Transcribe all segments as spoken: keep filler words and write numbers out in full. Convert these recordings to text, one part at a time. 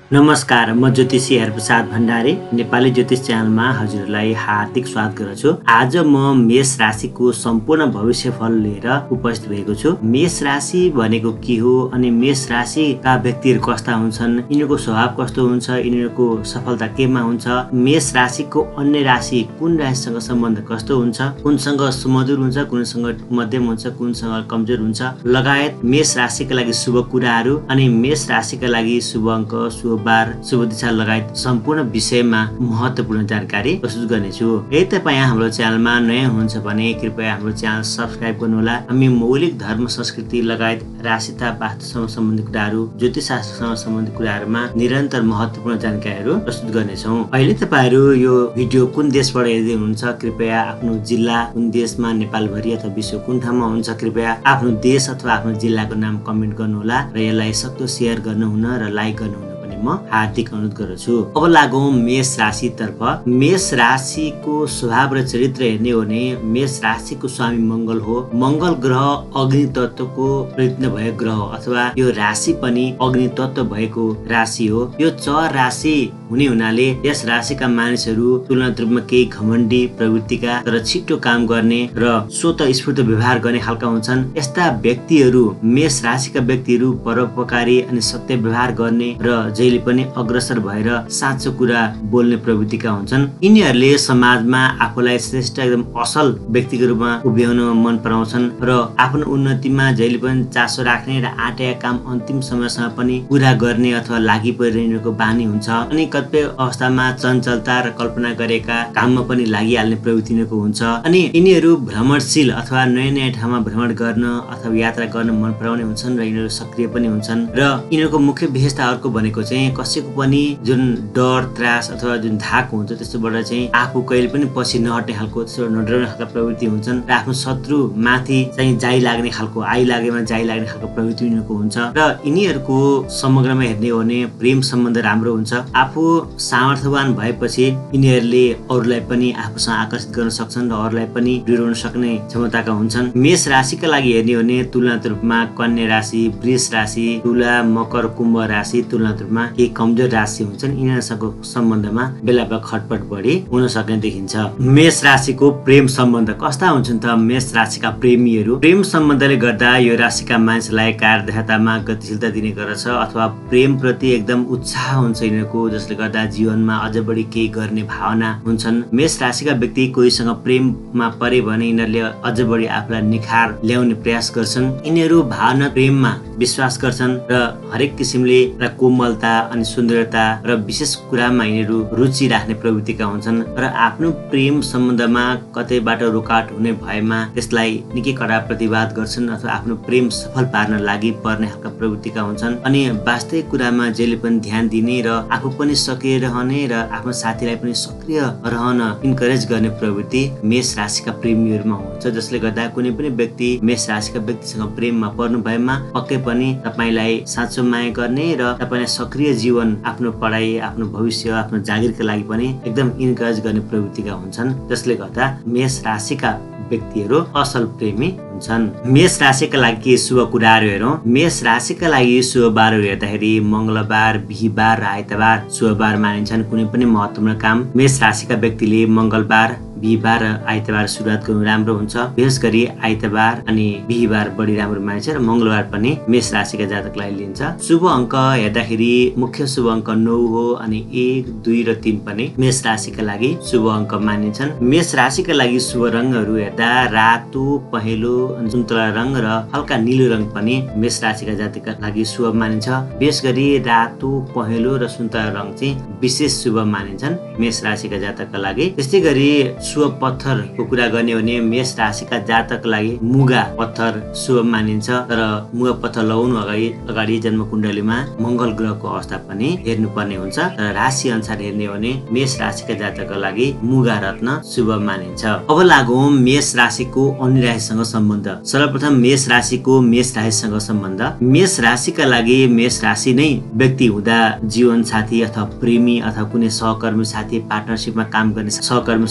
नमस्कार, म ज्योतिषी हरप्रसाद भण्डारी नेपाली ज्योतिष च्यानलमा हजुरलाई हार्दिक स्वागत गर्दछु। आज म मेष राशिको सम्पूर्ण भविष्यफल लिएर उपस्थित भएको छु। मेष राशि भनेको के हो अनि मेष राशिका व्यक्तिहरू कस्ता हुन्छन्, यिनीहरूको स्वभाव कस्तो हुन्छ, यिनीहरूको सफलता केमा हुन्छ, मेष राशिको अन्य राशि कुन राशिसँग सम्बन्ध कस्तो हुन्छ, कुनसँग सुमधुर हुन्छ, कुनसँग मध्यम हुन्छ, कुनसँग कमजोर हुन्छ, लगायत मेष राशिका लागि शुभ कुराहरू अनि मेष राशिका लागि शुभ अङ्क, शुभ बार, शुभ दिशा लगायत सम्पूर्ण विषयमा महत्त्वपूर्ण जानकारी प्रस्तुत गर्नेछु। यदि तपाईँ हाम्रो च्यानलमा नयाँ हुनुहुन्छ भने कृपया हाम्रो च्यानल सब्स्क्राइब गर्नुहोला। हामी मौलिक धर्म, संस्कृति लगायत राशिता, वास्तुसँग सम्बन्धित कुराहरू, ज्योतिष शास्त्रसँग सम्बन्धित कुराहरूमा निरन्तर महत्त्वपूर्ण जानकारीहरू प्रस्तुत गर्नेछौँ। अहिले तपाईँहरू यो भिडियो कुन देशबाट हेर्दै हुनुहुन्छ, कृपया आफ्नो जिल्ला कुन देशमा, नेपालभरि अथवा विश्व कुन ठाउँमा हुन्छ, कृपया आफ्नो देश अथवा आफ्नो जिल्लाको नाम कमेन्ट गर्नुहोला र यसलाई सक्दो सेयर गर्नुहुन र लाइक गर्नुहुन म हार्दिक अनुरोध गर्दछु। अब लागौं मेष राशितर्फ। मेष राशिको स्वभाव र चरित्र हेर्ने हो भने मेष राशिको स्वामी मंगल हो। मंगल ग्रह अग्नि तत्वको प्रयत्न भएको ग्रह हो अथवा यो राशि पनि अग्नि तत्व भएको राशि हो। यो चर राशि हुने हुनाले यस राशिका मानिसहरू तुलनात्मक रूपमा केही घमण्डी प्रवृत्तिका तर छिटो काम गर्ने र स्वतः स्फूर्त व्यवहार गर्ने खालका हुन्छन्। यस्ता व्यक्तिहरू मेष राशिका व्यक्तिहरू परोपकारी अनि सत्य व्यवहार गर्ने र जहिले पनि अग्रसर भएर साँचो कुरा बोल्ने प्रवृत्तिका हुन्छन्। यिनीहरूले समाजमा आफूलाई श्रेष्ठ एकदम असल व्यक्तिको रूपमा उभ्याउन मन पराउँछन् र आफ्नो उन्नतिमा जहिले पनि चासो राख्ने र आँटेका काम अन्तिम समयसम्म पनि पूरा गर्ने अथवा लागि परिरहेको बानी हुन्छ। अनि कतिपय अवस्थामा चञ्चलता र कल्पना गरेका काममा पनि लागिहाल्ने प्रवृत्ति यिनीहरूको हुन्छ। अनि यिनीहरू भ्रमणशील अथवा नयाँ नयाँ ठाउँमा भ्रमण गर्न अथवा यात्रा गर्न मन पराउने हुन्छन् र यिनीहरू सक्रिय पनि हुन्छन्। र यिनीहरूको मुख्य विशेषता अर्को भनेको चाहिँ कसैको पनि जुन डर, त्रास अथवा जुन धाक हुन्छ त्यसबाट चाहिँ आफू कहिले पनि पछि नहट्ने खालको, त्यसबाट नडराउने खालको प्रवृत्ति हुन्छन् र आफ्नो शत्रु माथि चाहिँ जाइ लाग्ने खालको, आइ लागेमा जाइ लाग्ने खालको प्रवृत्ति यिनीहरूको हुन्छ। र यिनीहरूको समग्रमा हेर्ने हो भने प्रेम सम्बन्ध राम्रो हुन्छ। आफू सामर्थ्यवान भएपछि यिनीहरूले अरूलाई पनि आफूसँग आकर्षित गर्न सक्छन् र अरूलाई पनि डराउन सक्ने क्षमताका हुन्छन्। मेष राशिका लागि हेर्ने हो भने तुलनात्मक रूपमा कन्या राशि, वृष राशि, तुला, मकर, कुम्भ राशि तुलनात्मक रूपमा केही कमजोर राशि हुन्छन्। यिनीहरूसँगको सम्बन्धमा बेला बेला खटपट बढी हुन सक्ने देखिन्छ। मेष राशिको प्रेम सम्बन्ध कस्ता हुन्छन् त मेष राशिका प्रेमीहरू? प्रेम सम्बन्धले गर्दा यो राशिका मानिसलाई कार्यदक्षतामा गतिशीलता दिने गर्दछ अथवा प्रेम प्रति एकदम उत्साह हुन्छ यिनीहरूको, जसले गर्दा जीवनमा अझ बढी केही गर्ने भावना हुन्छन्। मेष राशिका व्यक्ति कोहीसँग प्रेममा परे भने यिनीहरूले अझ बढी आफूलाई निखार ल्याउने प्रयास गर्छन्। यिनीहरू भावना प्रेममा विश्वास गर्छन् र हरेक किसिमले कोमलता अनि सुन्दरता र विशेष कुरामा यिनीहरू रुचि राख्ने प्रवृत्तिका हुन्छन् र आफ्नो प्रेम सम्बन्धमा कतैबाट रोकाट हुने भएमा त्यसलाई निकै कडा प्रतिवाद गर्छन् अथवा आफ्नो प्रेम सफल पार्न लागि पर्ने खालका प्रवृत्तिका हुन्छन्। अनि वास्तविक कुरामा जहिले पनि ध्यान दिने र आफू पनि सक्रिय रहने र आफ्नो साथीलाई पनि सक्रिय रहन इन्करेज गर्ने प्रवृत्ति मेष राशिका प्रेमीहरूमा हुन्छ, जसले गर्दा कुनै पनि व्यक्ति मेष राशिका व्यक्तिसँग प्रेममा पर्नु भएमा पक्कै पनि तपाईँलाई साँचो माया गर्ने र तपाईलाई सक्रिय जीवन, आफ्नो पढाइ, आफ्नो भविष्य, आफ्नो जागिरका लागि पनि एकदम इन्करेज गर्ने प्रवृत्तिका हुन्छन्, जसले गर्दा मेष राशिका व्यक्तिहरू असल प्रेमी हुन्छन्। मेष राशिका लागि के शुभ कुराहरू हेरौँ। मेष राशिका लागि शुभ बारहरू हेर्दाखेरि मंगलबार, बिहीबार र आइतबार शुभ बार मानिन्छन्। कुनै पनि महत्त्वपूर्ण काम मेष राशिका व्यक्तिले मंगलबार, बिहीबार र आइतबार सुरुवात गर्नु राम्रो हुन्छ। विशेष गरी आइतबार अनि बिहीबार बढी राम्रो मानिन्छ र मंगलबार पनि मेष राशिका जातकलाई लिन्छ। शुभ अङ्क हेर्दाखेरि मुख्य शुभ अङ्क नौ हो अनि एक, दुई र तीन पनि मेष राशिका लागि शुभ अङ्क मानिन्छन्। मेष राशिका लागि शुभ रङहरू हेर्दा रातो, पहेँलो, सुन्तला रङ र हल्का निलो रङ पनि मेष राशिका जातकका लागि शुभ मानिन्छ। विशेष गरी रातो, पहेँलो र सुन्तला रङ चाहिँ विशेष शुभ मानिन्छन् मेष राशिका जातकका लागि। त्यस्तै गरी शुभ पत्थरको कुरा गर्ने हो भने मेष राशिका जातकका लागि मुगा पत्थर शुभ मानिन्छ। तर मुगा पत्थर लगाउनु अगाडि अगाडि जन्म कुण्डलीमा मंगल ग्रहको अवस्था पनि हेर्नुपर्ने हुन्छ। तर राशि अनुसार हेर्ने हो भने मेष राशिका जातकका लागि मुगा रत्न शुभ मानिन्छ। अब लागौं मेष राशिको अन्य राशिसँग सम्बन्ध। सर्वप्रथम मेष राशिको मेष राशिसँग सम्बन्ध। मेष राशिका लागि मेष राशि नै व्यक्ति हुँदा जीवन साथी अथवा प्रेमी अथवा कुनै सहकर्मी साथी, पार्टनरशिपमा काम गर्ने सहकर्मी साथी कस्तो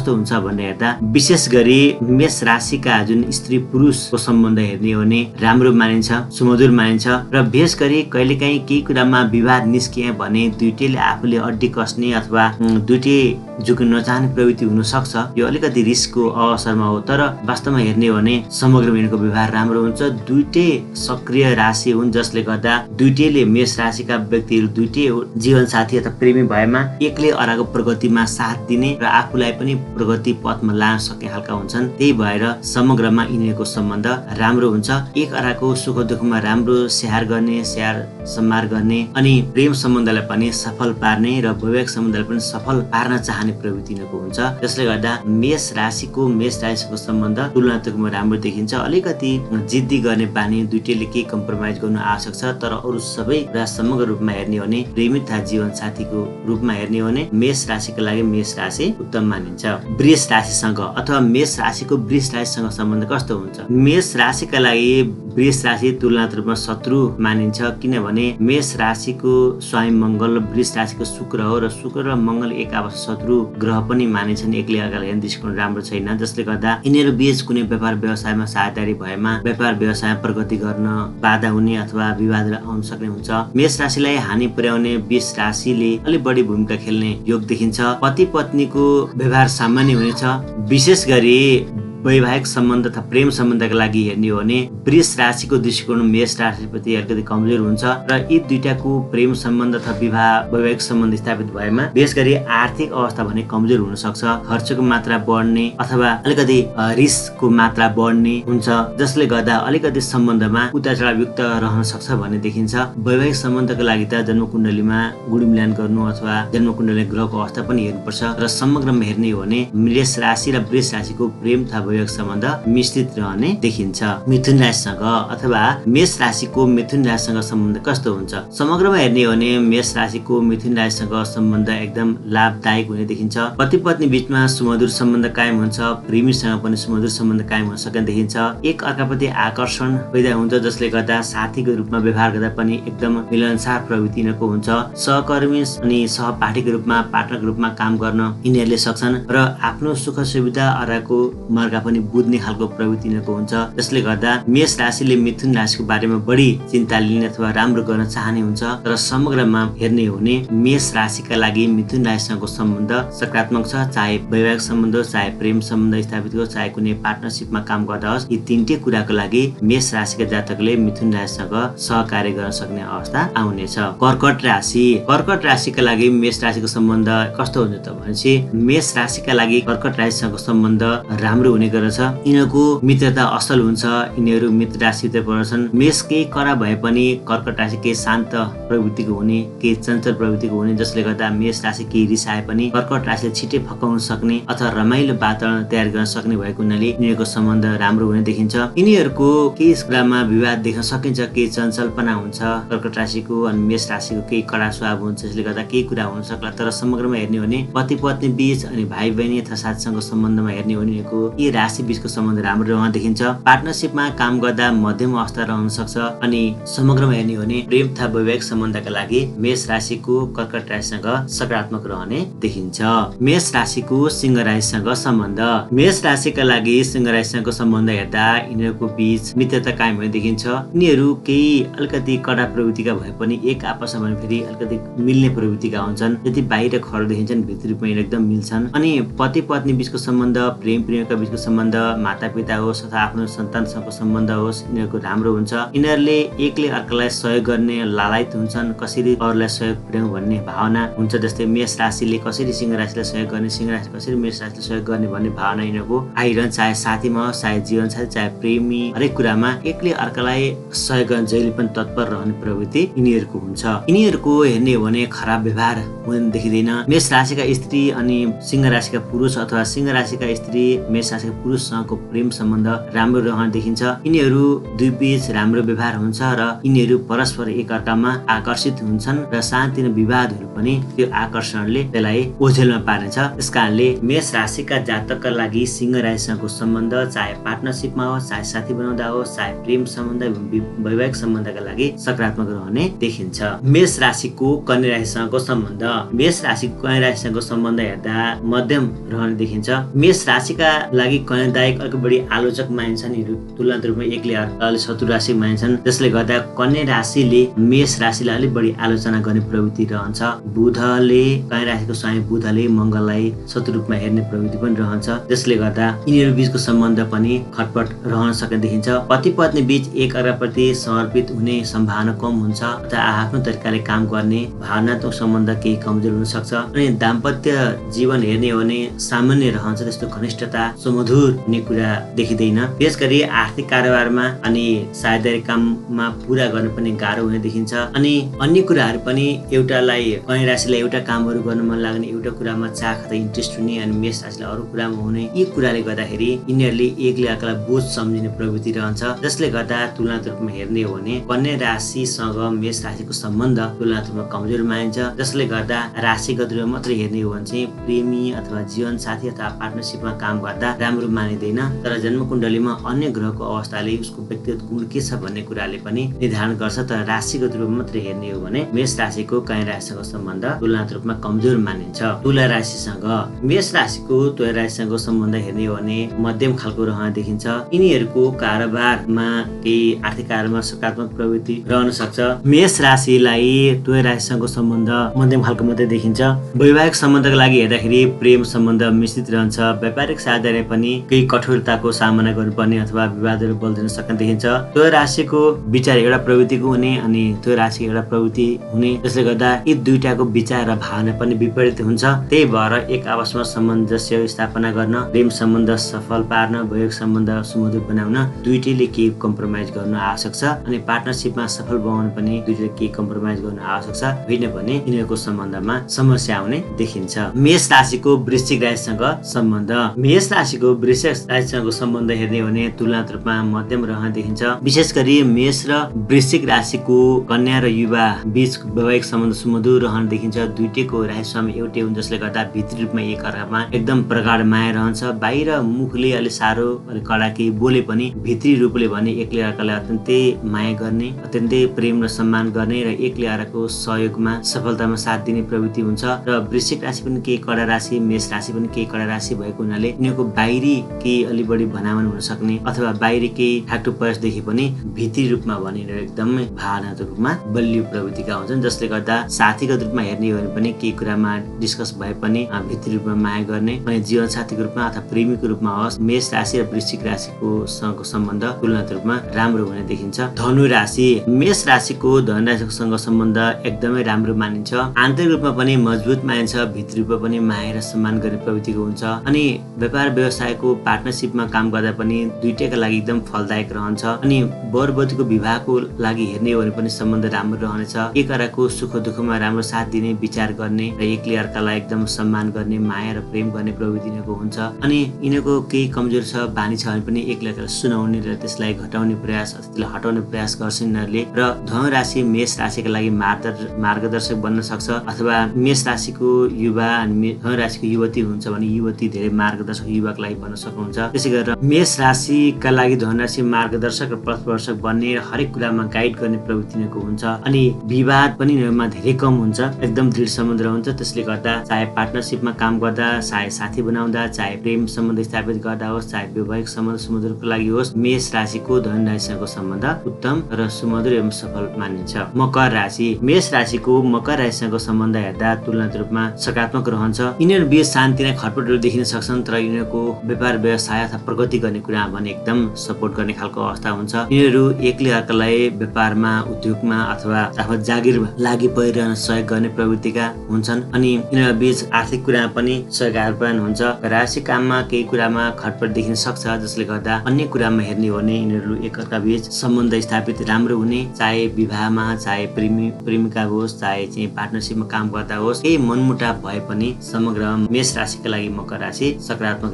कस्तो हुन्छ भन्ने हेर्दा विशेष गरी मेष राशिका जुन स्त्री पुरुषको सम्बन्ध हेर्ने हो भने राम्रो मानिन्छ, सुमधुर मानिन्छ र विशेष गरी कहिलेकाहीँ केही कुरामा विवाद निस्किए भने दुईटैले आफूले अड्डी कस्ने अथवा दुईटै झुक्न नचाहने प्रवृत्ति हुन सक्छ। यो अलिकति रिस्कको अवसरमा हो, तर वास्तवमा हेर्ने हो भने समग्रमा यिनको व्यवहार राम्रो हुन्छ। दुईटै सक्रिय राशि हुन् जसले गर्दा दुईटैले मेष राशिका व्यक्तिहरू दुईटै जीवन साथी अथवा प्रेमी भएमा एकले अर्काको प्रगतिमा साथ दिने र आफूलाई पनि प्रगति पथमा लान सक्ने खालका हुन्छन्। त्यही भएर समग्रमा यिनीहरूको सम्बन्ध राम्रो हुन्छ। एक अर्काको सुख दुःखमा राम्रो स्याहार गर्ने, स्याहार सम्हार गर्ने अनि प्रेम सम्बन्धलाई पनि सफल पार्ने र वैवाहिक सम्बन्धलाई पनि सफल पार्न चाहने प्रवृत्ति यिनीहरूको हुन्छ। जसले गर्दा मेष राशिको मेष राशिको सम्बन्ध तुलनात्मकमा राम्रो देखिन्छ। अलिकति जिद्दी गर्ने बानी दुईटैले केही कम्प्रोमाइज गर्नु आवश्यक छ, तर अरू सबै कुरा समग्र रूपमा हेर्ने हो भने प्रेमी तथा जीवन साथीको रूपमा हेर्ने हो भने मेष राशिका लागि मेष राशि उत्तम मानिन्छ। वृष राशिसँग अथवा मेष राशिको वृष राशिसँग सम्बन्ध कस्तो हुन्छ? मेष राशिका लागि वृष राशि तुलनात्मक रूपमा शत्रु मानिन्छ, किनभने मेष राशिको स्वामी मङ्गल र वृष राशिको शुक्र हो र शुक्र र मङ्गल एक आपस शत्रु ग्रह पनि मानिन्छन्। एकले अर्कालाई हेर्ने दृष्टिकोण राम्रो छैन, जसले गर्दा यिनीहरू बीच कुनै व्यापार व्यवसायमा साझेदारी भएमा व्यापार व्यवसायमा प्रगति गर्न बाधा हुने अथवा विवाद आउन सक्ने हुन्छ। मेष राशिलाई हानि पुर्याउने वृष राशिले अलिक बढी भूमिका खेल्ने योग देखिन्छ। पति पत्नीको व्यवहार सामान्य हुनेछ। विशेष गरी वैवाहिक सम्बन्ध तथा प्रेम सम्बन्धका लागि हेर्ने हो भने वृष राशिको दृष्टिकोण मेष राशिप्रति अलिकति कमजोर हुन्छ र यी दुईटाको प्रेम सम्बन्ध तथा विवाह वैवाहिक सम्बन्ध स्थापित भएमा विशेष गरी आर्थिक अवस्था भने कमजोर हुन सक्छ। खर्चको मात्रा बढ्ने अथवा अलिकति रिस्कको मात्रा बढ्ने हुन्छ, जसले गर्दा अलिकति सम्बन्धमा उतार चढावयुक्त रहन सक्छ भन्ने देखिन्छ। वैवाहिक सम्बन्धको लागि त जन्मकुण्डलीमा गुणमिलान गर्नु अथवा जन्मकुण्डली ग्रहको अवस्था पनि हेर्नुपर्छ र समग्रमा हेर्ने हो भने मेष राशि र वृष राशिको प्रेम तथा वैवाहिक सम्बन्ध मिश्रित रहने देखिन्छ। मिथुन राशिसँग अथवा मेष राशिको मिथुन राशिसँग सम्बन्ध कस्तो हुन्छ? समग्रमा हेर्ने हो भने मेष राशिको मिथुन राशिसँग सम्बन्ध एकदम लाभदायक हुने देखिन्छ। पति पत्नी बीचमा सुमधुर सम्बन्ध कायम हुन्छ, प्रेमीसँग पनि सुमधुर सम्बन्ध कायम हुन सक्ने देखिन्छ। एक अर्काप्रति आकर्षण पैदा हुन्छ, जसले गर्दा साथीको रूपमा व्यवहार गर्दा पनि एकदम मिलनसार प्रवृत्ति यिनीहरूको हुन्छ। सहकर्मी अनि सहपाठीको रूपमा पार्टनरको रूपमा काम गर्न यिनीहरूले सक्छन् र आफ्नो सुख सुविधा अर्काको मार्ग पनि बुझ्ने खालको प्रवृत्ति यिनीहरूको हुन्छ। जसले गर्दा मेष राशिले मिथुन राशिको बारेमा बढी चिन्ता लिने अथवा राम्रो गर्न चाहने हुन्छ। र समग्रमा हेर्ने हो भने मेष राशिका लागि मिथुन राशिसँगको सम्बन्ध सकारात्मक छ, चाहे वैवाहिक सम्बन्ध होस्, चाहे प्रेम सम्बन्ध स्थापित होस्, चाहे कुनै पार्टनरसिपमा काम गर्दा होस्। यी तीनटै कुराको लागि मेष राशिका जातकले मिथुन राशिसँग सहकार्य गर्न सक्ने अवस्था आउनेछ। कर्कट राशि कर्कट राशिका लागि मेष राशिको सम्बन्ध कस्तो हुन्छ त भनेपछि मेष राशिका लागि कर्कट राशिसँगको सम्बन्ध राम्रो हुने गर्दछ। यिनीहरूको मित्रता असल हुन्छ, यिनीहरू मित्र राशिभित्र पर्छन्। मेष केही कडा भए पनि कर्कट राशि केही शान्त प्रवृत्तिको हुने, केही चञ्चल प्रवृत्तिको हुने, जसले गर्दा मेष राशि केही रिसाए पनि कर्कट राशिले छिट्टै फकाउन सक्ने अथवा रमाइलो वातावरण तयार गर्न सक्ने भएको हुनाले यिनीहरूको सम्बन्ध राम्रो हुने देखिन्छ। यिनीहरूको केही कुरामा विवाद देख्न सकिन्छ, केही चञ्चलपना हुन्छ कर्कट राशिको अनि मेष राशिको केही कडा स्वभाव हुन्छ, जसले गर्दा केही कुरा हुन सक्ला। तर समग्रमा हेर्ने हो भने पति पत्नी बीच अनि भाइ बहिनी अथवा साथीसँग सम्बन्धमा हेर्ने हो भने यी राशि बीचको सम्बन्ध राम्रो रहन देखिन्छ। पार्टनरसिपमा काम गर्दा मध्यम अवस्था रहन सक्छ अनि समग्रमा हेर्ने हो भने प्रेम तथा वैवाहिक सम्बन्धका लागि मेष राशिको कर्कट राशिसँग सकारात्मक रहने देखिन्छ। मेष राशिको सिंह राशिसँग सम्बन्ध मेष राशिका लागि सिंह राशिसँगको सम्बन्ध हेर्दा यिनीहरूको बीच मित्रता कायम हुने देखिन्छ। यिनीहरू केही अलिकति कडा प्रवृत्तिका भए पनि एक आपसमा भने फेरि अलिकति मिल्ने प्रवृत्तिका हुन्छन्। यदि बाहिर खडा देखिन्छन् भित्री रूपमा एकदम मिल्छन्। अनि पति पत्नी बीचको सम्बन्ध, प्रेम प्रेमिका बीचको सम्बन्ध, माता पिता होस् अथवा आफ्नो सन्तानसँगको सम्बन्ध होस्, यिनीहरूको राम्रो हुन्छ। यिनीहरूले एकले अर्कालाई सहयोग गर्ने लालायत हुन्छन्, कसरी अरूलाई सहयोग पुर्याउँ भन्ने भावना हुन्छ। जस्तै मेष राशिले कसरी सिंह राशिलाई सहयोग गर्ने, सिंह राशि कसरी मेष राशिलाई सहयोग गर्ने भन्ने भावना यिनीहरूको आइरहन्छ। चाहे साथीमा होस्, चाहे जीवन साथी, चाहे प्रेमी, हरेक कुरामा एकले अर्कालाई सहयोग गर्न जहिले पनि तत्पर रहने प्रवृत्ति यिनीहरूको हुन्छ। यिनीहरूको हेर्ने हो भने खराब व्यवहार हुन देखिँदैन। मेष राशिका स्त्री अनि सिंह राशिका पुरुष अथवा सिंह राशिका स्त्री मेष राशिका पुरुषसँगको प्रेम सम्बन्ध राम्रो रहन देखिन्छ। यिनीहरू दुई बीच राम्रो व्यवहार हुन्छ र यिनीहरू परस्पर एकअर्कामा आकर्षित हुन्छन् र सानोतिनो विवादहरू पनि त्यो आकर्षणले त्यसलाई ओझेलमा पार्नेछ। त्यसकारणले मेष राशिका जातकका लागि सिंह राशिसँगको सम्बन्ध चाहे पार्टनरसिपमा होस्, चाहे साथी बनाउँदा होस्, चाहे प्रेम सम्बन्ध वैवाहिक सम्बन्धका लागि सकारात्मक रहने देखिन्छ। मेष राशिको कन्या राशिसँगको सम्बन्ध मेष राशिको कन्या राशिसँगको सम्बन्ध हेर्दा मध्यम रहने देखिन्छ। मेष राशिका लागि कन्यादायक अलिक बढी आलोचक मानिन्छन्। यिनीहरू तुलनात्मक रूपमा एक्लै अलिक शत्रु राशि मानिन्छन्। त्यसले गर्दा कन्या राशिले मेष राशिलाई अलिक बढी आलोचना गर्ने प्रवृत्ति रहन्छ। बुधले कन्या राशिको स्वामी बुधले मङ्गललाई शत्रु रूपमा हेर्ने प्रवृत्ति पनि रहन्छ। त्यसले गर्दा यिनीहरू बीचको सम्बन्ध पनि खटपट रहन सक्ने देखिन्छ। पति पत्नी बीच एक अर्काप्रति समर्पित हुने सम्भावना कम हुन्छ अथवा आफ्नो तरिकाले काम गर्ने भावनात्मक सम्बन्ध केही कमजोर हुन सक्छ। अनि दाम्पत्य जीवन हेर्ने हो भने सामान्य रहन्छ, त्यस्तो घनिष्ठता सुमधुर हुने कुरा देखिँदैन। विशेष गरी आर्थिक कारोबारमा अनि साझेदारी काममा पुरा गर्न पनि गाह्रो हुने देखिन्छ। अनि अन्य कुराहरू पनि एउटालाई कन्या राशिलाई एउटा कामहरू गर्न मन लाग्ने, एउटा कुरामा चाख अथवा इन्ट्रेस्ट हुने अनि मेष राशिलाई अरू कुरामा हुने, यी कुराले गर्दाखेरि यिनीहरूले एकले अर्कालाई बोझ सम्झिने प्रवृत्ति रहन्छ। जसले गर्दा तुलनात्मक रूपमा हेर्ने हो भने कन्या राशिसँग मेष राशिको सम्बन्ध तुलनात्मक रूपमा कमजोर मानिन्छ। जसले गर्दा राशिगत रूपमा मात्रै हेर्ने हो भने चाहिँ प्रेमी अथवा जीवन साथी अथवा पार्टनरसिपमा काम गर्दा राम्रो मानिँदैन। तर जन्मकुण्डलीमा अन्य ग्रहको अवस्थाले उसको व्यक्तिगत गुण के छ भन्ने कुराले पनि निर्धारण गर्छ। तर राशिगत रूपमा मात्रै हेर्ने हो भने मेष राशिको कन्या राशिसँग सम्बन्ध तुलनात्मक रूपमा कमजोर मानिन्छ। तुला राशिसँग मेष राशिको तुला राशिसँग सम्बन्ध हेर्ने हो भने मध्यम खालको रहन देखिन्छ। यिनीहरूको कारोबारमा केही आर्थिक कारोबारमा सकारात्मक प्रवृत्ति रहन सक्छ। मेष राशिलाई तुला राशिसँगको सम्बन्ध मध्यम खालको मात्रै देखिन्छ। वैवाहिक सम्बन्धका लागि हेर्दाखेरि प्रेम सम्बन्ध मिश्रित रहन्छ। व्यापारिक साझेदारी पनि केही कठोरताको सामना गर्नुपर्ने अथवा विवादहरू बल्दिन सक्ने देखिन्छ। तुला राशिको विचार एउटा प्रवृत्तिको हुने अनि तुला राशिको एउटा प्रवृत्ति हुने, त्यसले गर्दा यी दुईटाको विचार र भावना पनि विपरीत हुन्छ। त्यही भएर एक आपसमा सामञ्जस्य स्थापना गर्न, प्रेम सम्बन्ध सफल पार्न, वैवाहिक सम्बन्ध सुमधुर बनाउन दुईटैले केही कम्प्रोमाइज गर्न आवश्यक छ। अनि पार्टनरसिपमा सफल बनाउन पनि दुईटैले केही कम्प्रोमाइज गर्न आवश्यक छ। होइन भने यिनीहरूको सम्बन्धमा समस्या आउने देखिन्छ। मेष राशिको वृश्चिक राशिसँग सम्बन्ध मेष राशिको वृश्चिक राशिसँगको सम्बन्ध हेर्ने हो भने तुलनात्मक रूपमा मध्यम रहन देखिन्छ। विशेष गरी मेष र वृश्चिक राशिको कन्या र युवा बीच वैवाहिक सम्बन्ध सुमधुर रहन देखिन्छ। दुईटैको राशि स्वामी एउटै हुन्, जसले गर्दा भित्री रूपमा एक अर्कामा एकदम प्रगाढ माया रहन्छ। बाहिर मुखले अलि साह्रो अलि कडा केही बोले पनि भित्री रूपले भने एकले अर्कालाई अत्यन्तै माया गर्ने, अत्यन्तै प्रेम र सम्मान गर्ने र एकले अर्काको सहयोगमा सफलतामा साथ दिने प्रवृत्ति हुन्छ। र वृश्चिक राशि पनि केही कडा राशि, मेष राशि पनि केही कडा राशि भएको हुनाले यिनीहरूको बाहिरी केही अलि बढी भनामन हुन सक्ने अथवा बाहिरी केही ठाकटुक प्रयासदेखि पनि भित्री रूपमा भनेर एकदमै भावनात्मक रूपमा बलियो प्रवृत्तिका हुन्छन्। जसले गर्दा साथीगत रूपमा हेर्ने हो भने पनि केही कुरामा डिस्कस भए पनि भित्री रूपमा माया गर्ने, अनि जीवन साथीको रूपमा अथवा प्रेमीको रूपमा होस्। मेष राशि र वृश्चिक राशिको सँगको सम्बन्ध तुलनात्मक रूपमा राम्रो हुने देखिन्छ। धनु राशि मेष राशिको धनु राशिसँग सम्बन्ध एकदमै राम्रो मानिन्छ। आन्तरिक रूपमा पनि मजबुत मानिन्छ, भित्री रूपमा पनि माया र सम्मान गर्ने प्रवृत्तिको हुन्छ। अनि व्यापार व्यवसायको पार्टनरसिपमा काम गर्दा पनि दुईटैका लागि एकदम फलदायक रहन्छ। अनि वर वधुको विवाहको लागि हेर्ने हो भने पनि सम्बन्ध राम्रो रहनेछ। एक अर्काको सुख दुःखमा राम्रो साथ दिने, विचार गर्ने र एकले अर्कालाई एकदम सम्मान गर्ने, माया र प्रेम गर्ने प्रवृत्ति यिनीहरूको हुन्छ। अनि यिनीहरूको केही कमजोर छ बानी छ भने पनि एकले अर्कालाई सुनाउने र त्यसलाई घटाउने प्रयास अथवा त्यसलाई हटाउने प्रयास गर्छन् यिनीहरूले। र धनु राशि मेष राशिका लागि मार्गदर्शक बन्न सक्छ अथवा मेष राशिको युवा अनि धनु राशिको युवती हुन्छ भने युवती धेरै मार्गदर्शक युवाको लागि बन्न सक्नुहुन्छ। त्यसै गरेर मेष राशिका लागि धनु राशि मार्गदर्शक र पथप्रदर्शक बन्ने र हरेक कुरामा गाइड गर्ने प्रवृत्ति यिनीहरूको हुन्छ। अनि विवाद पनि यिनीहरूमा धेरै कम हुन्छ, एकदम दृढ सम्बन्ध रहन्छ। त्यसले गर्दा चाहे पार्टनरसिपमा काम गर्दा, चाहे साथी बनाउँदा, चाहे प्रेम सम्बन्ध स्थापित गर्दा होस्, चाहे वैवाहिक सम्बन्ध सुमधुरको लागि होस्, मेष राशिको धनु राशिसँगको सम्बन्ध उत्तम र सुमधुर एवं सफल मानिन्छ। मकर राशि मेष राशिको मकर राशिसँगको सम्बन्ध हेर्दा तुलनात्मक रूपमा सकारात्मक रहन्छ। यिनीहरू बीच शान्ति नै खटपटहरू देखिन सक्छन्, तर यिनीहरूको व्यापार व्यवसाय अथवा प्रगति गर्ने कुरा भने एकदम सपोर्ट गर्ने खालको अवस्था हुन्छ। यिनीहरू एकले अर्कालाई व्यापारमा, उद्योगमा अथवा आफ्नो जागिर लागि परिरहन सहयोग गर्ने प्रवृत्तिका हुन्छन्। अनि यिनीहरू बीच आर्थिक कुरामा पनि सहयोग आदान हुन्छ। राशि काममा केही कुरामा खटपट देखिन सक्छ, जसले गर्दा अन्य कुरामा हेर्ने हो भने यिनीहरू एकअर्का बीच सम्बन्ध स्थापित राम्रो हुने, चाहे विवाहमा, चाहे प्रेमी प्रेमिका होस्, चाहे चाहिँ पार्टनरसिपमा काम गर्दा होस्, केही मनमुटाव भए पनि समग्र मेष राशिका लागि मकर राशि सकारात्मक राशि र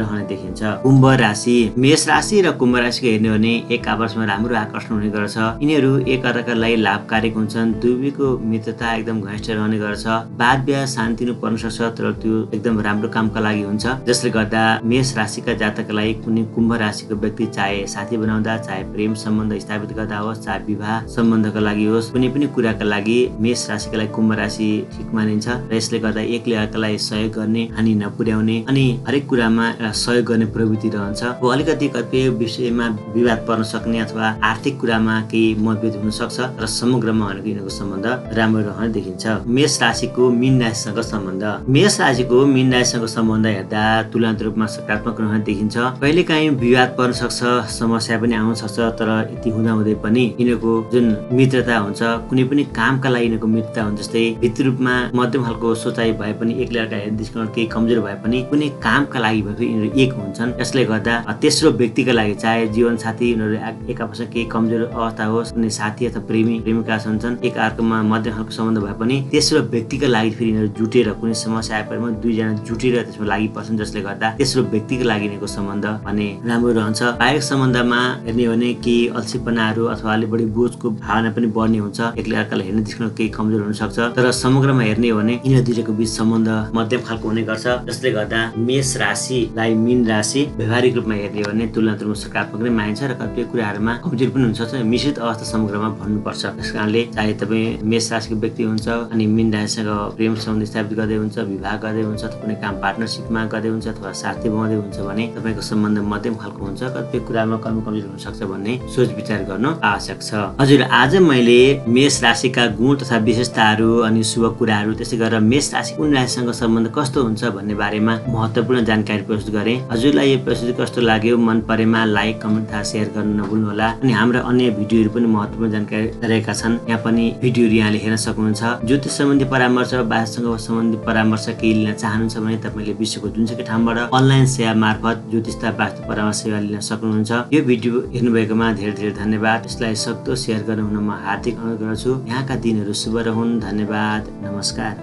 रहने देखिन्छ। कुम्भ राशि मेष राशि र कुम्भ राशिको हेर्ने हो भने एक आपसमा राम्रो आकर्षण हुने गर्छ। यिनीहरू एक अर्काका लागि लाभकारी हुन्छन्। दुवैको मित्रता एकदम घनिष्ठ रहने गर्छ। वाद विवाद शान्तिनु पर्न सक्छ, तर त्यो एकदम राम्रो कामका लागि हुन्छ, जसले गर्दा मेष राशिका जातकका लागि कुनै कुम्भ राशिको व्यक्ति चाहे साथी बनाउँदा, चाहे प्रेम सम्बन्ध स्थापित गर्दा होस्, चाहे विवाह सम्बन्धका लागि होस्, कुनै पनि कुराका लागि मेष राशिका लागि कुम्भ राशि ठिक मानिन्छ। र यसले गर्दा एकले अर्कालाई सहयोग गर्ने, हानि नपुर्याउने अनि हरेक कुरामा सहयोग गर्ने प्रवृत्ति रहन्छ। हो अलिकति कतिपय विषयमा विवाद पर्न सक्ने अथवा आर्थिक कुरामा केही मतभेद हुन सक्छ, र समग्रमा भनेको यिनीहरूको सम्बन्ध राम्रो रहने देखिन्छ। मेष राशिको मीन राशिसँग सम्बन्ध मेष राशिको मीन राशिसँग सम्बन्ध हेर्दा तुलनात्मक रूपमा सकारात्मक रहने देखिन्छ। कहिलेकाहीँ विवाद पर्न सक्छ, समस्या पनि आउन सक्छ, तर यति हुँदा हुँदै पनि यिनीहरूको जुन मित्रता हुन्छ, कुनै पनि कामका लागि यिनीहरूको मित्रता हुन्छ। जस्तै भित्री रूपमा मध्यम खालको सोचाइ भए पनि, एकले अर्का दृष्टिकोण केही कमजोर भए पनि कुनै कामका लागि भए यिनीहरू एक हुन्छन्। यसले गर्दा तेस्रो व्यक्तिका लागि चाहे जीवन साथी यिनीहरू एक आपसमा केही कमजोर अवस्था होस्, कुनै साथी अथवा प्रेमी प्रेमिका हुन्छन्, एक अर्कामा मध्यम खालको सम्बन्ध भए पनि तेस्रो व्यक्तिका लागि फेरि यिनीहरू जुटेर कुनै समस्या आए पनि दुईजना जुटेर त्यसमा लागि पर्छन्, जसले गर्दा तेस्रो व्यक्तिका लागि यिनीहरूको सम्बन्ध भने राम्रो रहन्छ। पारिवारिक सम्बन्धमा हेर्ने हो भने केही अल्छीपनाहरू अथवा अलि बढी बोझको भावना पनि बढ्ने हुन्छ। एकले अर्कालाई हेर्ने दृष्टिकोण केही कमजोर हुन सक्छ, तर समग्रमा हेर्ने हो भने यिनीहरू दुईजनाको बीच सम्बन्ध मध्यम खालको हुने गर्छ। जसले गर्दा मेष राशिलाई मीन राशि व्यवहारिक रूपमा हेर्ने हो भने तुलनात्मक रूपमा सकारात्मक नै मानिन्छ, र कतिपय कुराहरूमा कमजोर पनि हुन्छ। मिश्रित अवस्था समग्रमा भन्नुपर्छ। त्यस कारणले चाहे तपाईँ मेष राशिको व्यक्ति हुन्छ अनि मीन राशिसँग प्रेम सम्बन्ध स्थापित गर्दै हुन्छ, विवाह गर्दै हुन्छ, अथवा कुनै काम पार्टनरसिपमा गर्दै हुन्छ अथवा साथी बनाउँदै हुन्छ भने तपाईँको सम्बन्ध मध्यम खालको हुन्छ। कतिपय कुरामा कमी कमजोर हुन सक्छ भन्ने सोच विचार गर्नु आवश्यक छ। हजुर, आज मैले मेष राशिका गुण तथा विशेषताहरू अनि शुभ कुराहरू, त्यसै गरेर मेष राशि कुन राशिसँग सम्बन्ध कस्तो हुन्छ भन्ने बारेमा महत्त्वपूर्ण जानकारी प्रस्तुत गरेँ। हजुरलाई यो प्रस्तुति कस्तो लाग्यो, मन परेमा लाइक, कमेन्ट तथा सेयर गर्न नभुल्नुहोला। अनि हाम्रा अन्य भिडियोहरू पनि महत्त्वपूर्ण जानकारी रहेका छन्, यहाँ पनि भिडियोहरू यहाँले हेर्न सक्नुहुन्छ। ज्योतिष सम्बन्धी परामर्श, वास्तुसँग सम्बन्धी परामर्श केही लिन चाहनुहुन्छ भने तपाईँले विश्वको जुनसुकै ठाउँबाट अनलाइन सेवा मार्फत ज्योतिष तथा वास्तु परामर्श सेवा लिन सक्नुहुन्छ। यो भिडियो हेर्नुभएकोमा धेरै धेरै धन्यवाद। यसलाई सक्दो सेयर गर्नुहुन म हार्दिक अनुरोध गर्छु। यहाँका दिनहरू शुभ रहून्। धन्यवाद। नमस्कार।